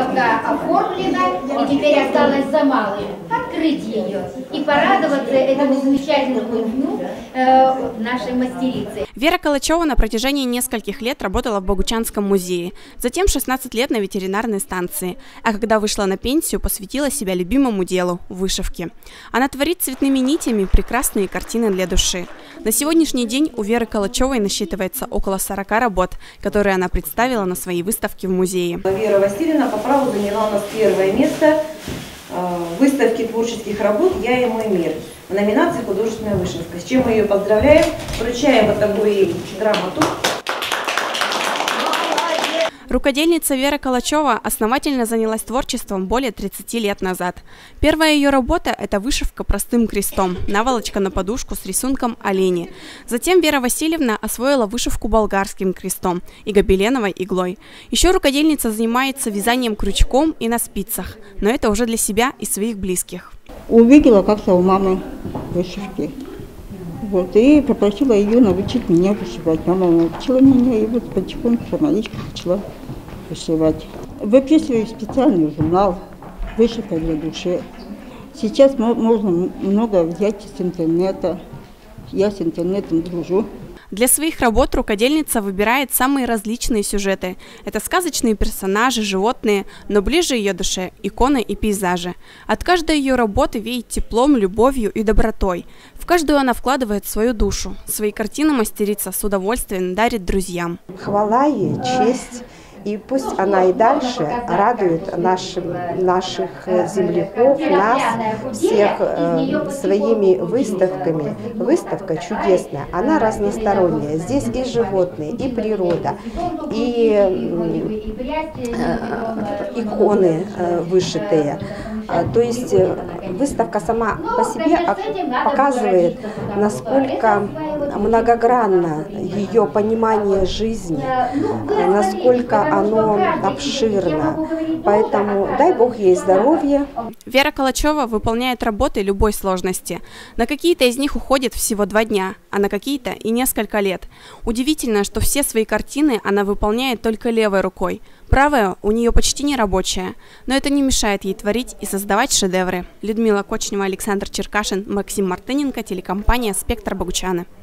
пока оформлена, и теперь осталось за малым открыть ее и порадоваться этому замечательному дню нашей мастерицы. Вера Калачева на протяжении нескольких лет работала в Богучанском музее, затем 16 лет на ветеринарной станции, а когда вышла на пенсию, посвятила себя любимому делу – вышивке. Она творит цветными нитями прекрасные картины для души. На сегодняшний день у Веры Калачевой насчитывается около 40 работ, которые она представила на своей выставке в музее. Вера Васильевна по праву заняла у нас первое место в выставке творческих работ «Я и мой мир» в номинации «Художественная вышивка», с чем мы ее поздравляем, вручаем вот такую грамоту. Рукодельница Вера Калачева основательно занялась творчеством более 30 лет назад. Первая ее работа – это вышивка простым крестом, наволочка на подушку с рисунком олени. Затем Вера Васильевна освоила вышивку болгарским крестом и гобеленовой иглой. Еще рукодельница занимается вязанием крючком и на спицах, но это уже для себя и своих близких. Увидела как-то у мамы вышивки. Вот, и попросила ее научить меня вышивать. Мама научила меня, и вот потихоньку, самолично начала вышивать. Выписываю специальный журнал «Вышивка для души». Сейчас можно много взять из интернета. Я с интернетом дружу. Для своих работ рукодельница выбирает самые различные сюжеты. Это сказочные персонажи, животные, но ближе ее душе – иконы и пейзажи. От каждой ее работы веет теплом, любовью и добротой. В каждую она вкладывает свою душу. Свои картины мастерица с удовольствием дарит друзьям. Хвала ей, честь. И пусть она и дальше радует наших земляков, нас, всех своими выставками. Выставка чудесная, она разносторонняя. Здесь и животные, и природа, и иконы вышитые. То есть выставка сама по себе показывает, насколько многогранно ее понимание жизни, насколько оно обширно. Поэтому дай Бог ей здоровья. Вера Калачева выполняет работы любой сложности. На какие-то из них уходит всего 2 дня, а на какие-то и несколько лет. Удивительно, что все свои картины она выполняет только левой рукой. Правая у нее почти не рабочая, но это не мешает ей творить и создавать шедевры. Людмила Кочнева, Александр Черкашин, Максим Мартыненко, телекомпания «Спектр», Богучаны.